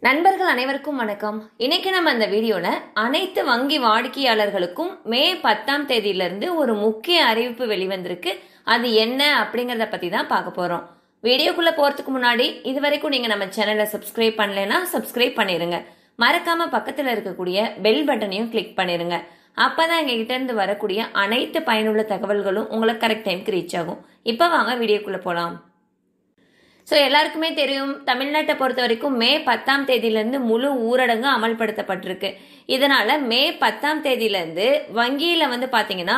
நண்பர்கள் அனைவருக்கும் வணக்கம். இன்னைக்கு நம்ம இந்த வீடியோல அனைத்து வங்கி வாடிக்கையாளர்களுக்கும் மே 10ஆம் தேதியிலிருந்து ஒரு முக்கிய அறிவிப்பு வெளிவந்திருக்கு. அது என்ன அப்படிங்கறத பத்தி தான் பார்க்க போறோம். வீடியோக்குள்ள போறதுக்கு முன்னாடி இதுவரைக்கும் நீங்க நம்ம சேனலை சப்ஸ்கிரைப் பண்ணலைன்னா சப்ஸ்கிரைப் பண்ணிருங்க. மறக்காம பக்கத்துல இருக்கக்கூடிய பெல் பட்டனையும் கிளிக் பண்ணிருங்க. அப்பதான் எங்ககிட்ட இருந்து வரக்கூடிய அனைத்து பயனுள்ள தகவல்களும் உங்களுக்கு கரெக்ட் டைம்க்கு ரீச் ஆகும். இப்ப வாங்க வீடியோக்குள்ள போலாம். எல்லாருக்குமே தெரியும், தமிழ்நாட்டை பொறுத்த வரைக்கும் மே 10ஆம் தேதியிலிருந்து முழு ஊரடங்கு அமல்படுத்தப்பட்டிருக்கு. இதனால மே 10ஆம் தேதியிலிருந்து வங்கியில பாத்தீங்கன்னா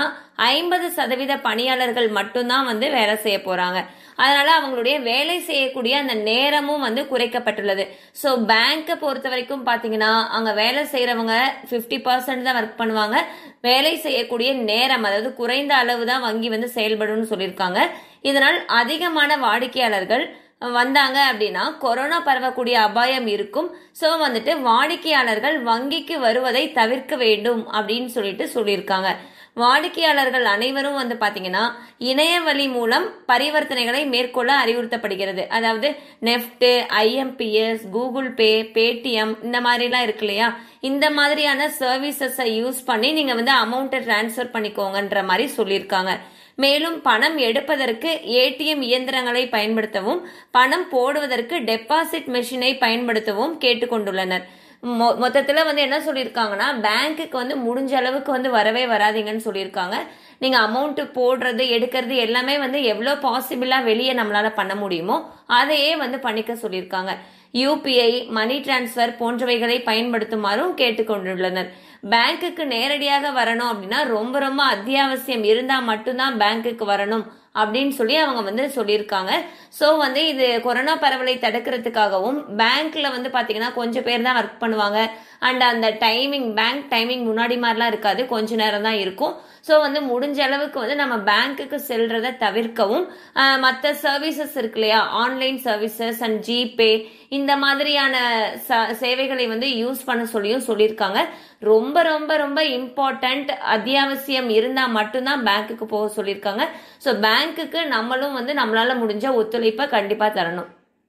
50% பணியாளர்கள் மட்டும்தான் வேலை செய்ய போறாங்க. அதனால அவங்களுடைய வேலை செய்யக்கூடிய அந்த நேரமும் குறைக்கப்பட்டுள்ளது. ஸோ பேங்கை பொறுத்த வரைக்கும் பாத்தீங்கன்னா அங்க வேலை செய்யறவங்க 50% தான் ஒர்க் பண்ணுவாங்க. வேலை செய்யக்கூடிய நேரம், அதாவது குறைந்த அளவு தான் வங்கி செயல்படும் சொல்லியிருக்காங்க. இதனால் அதிகமான வாடிக்கையாளர்கள் வந்தாங்க அப்படின்னா கொரோனா பரவக்கூடிய அபாயம் இருக்கும். சோ வாடிக்கையாளர்கள் வங்கிக்கு வருவதை தவிர்க்க வேண்டும் அப்படின்னு சொல்லியிருக்காங்க. வாடிக்கையாளர்கள் அனைவரும் பாத்தீங்கன்னா இணைய வழி மூலம் பரிவர்த்தனைகளை மேற்கொள்ள அறிவுறுத்தப்படுகிறது. அதாவது NEFT, IMPS, Google Pay, Paytm இந்த மாதிரி எல்லாம் இருக்கு இல்லையா, இந்த மாதிரியான சர்வீசஸ் யூஸ் பண்ணி நீங்க அமௌண்ட்டை டிரான்ஸ்பர் பண்ணிக்கோங்கன்ற மாதிரி சொல்லியிருக்காங்க. மேலும் பணம் எடுப்பதற்கு ATM இயந்திரங்களை பயன்படுத்தவும் பணம் போடுவதற்கு டெபாசிட் மெஷினை பயன்படுத்தவும் கேட்டுக்கொண்டுள்ளனர். மொத்தத்துல என்ன சொல்லியிருக்காங்கன்னா, பேங்க்குக்கு முடிஞ்ச அளவுக்கு வரவே வராதீங்கன்னு சொல்லியிருக்காங்க. நீங்க அமௌண்ட் போடுறது எடுக்கிறது எல்லாமே எவ்வளவு பாசிபிளா வெளியே நம்மளால பண்ண முடியுமோ அதையே பண்ணிக்க சொல்லியிருக்காங்க. UPI, மணி டிரான்ஸ்பர் போன்றவைகளை பயன்படுத்துமாறும் கேட்டுக்கொண்டுள்ளனர். பேங்க்குக்கு நேரடியாக வரணும் அப்படின்னா ரொம்ப ரொம்ப அத்தியாவசியம் இருந்தா மட்டும்தான் பேங்க்குக்கு வரணும் அப்படின்னு சொல்லி அவங்க சொல்லியிருக்காங்க. ஸோ இது கொரோனா பரவலை தடுக்கிறதுக்காகவும் பேங்க்ல பாத்தீங்கன்னா கொஞ்சம் பேர் தான் ஒர்க் பண்ணுவாங்க. அண்ட் அந்த டைமிங், பேங்க் டைமிங் முன்னாடி மாதிரிலாம் இருக்காது, கொஞ்ச நேரம் தான் இருக்கும். ஸோ முடிஞ்ச அளவுக்கு நம்ம பேங்க்குக்கு செல்றதை தவிர்க்கவும், மற்ற சர்வீசஸ் இருக்கு இல்லையா, ஆன்லைன் சர்வீசஸ் அண்ட் ஜிபே இந்த மாதிரியான சேவைகளை யூஸ் பண்ண சொல்லியிருக்காங்க. ரொம்ப ரொம்ப ரொம்ப இம்பார்ட்டன்ட், அத்தியாவசியம் இருந்தா மட்டும்தான் பேங்க்குக்கு போக சொல்லியிருக்காங்க. ஸோ பேங்க்குக்கு நம்மளும் நம்மளால முடிஞ்ச ஒத்துழைப்பை கண்டிப்பா தரணும்.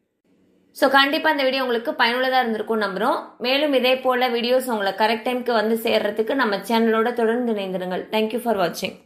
ஸோ கண்டிப்பா இந்த வீடியோ உங்களுக்கு பயனுள்ளதா இருந்திருக்கும் நம்புறோம். மேலும் இதே போல வீடியோஸ் உங்களை கரெக்ட் டைம்க்கு சேர்றதுக்கு நம்ம சேனலோட தொடர்ந்து இணைந்திருங்கள். தேங்க்யூ ஃபார் வாட்சிங்.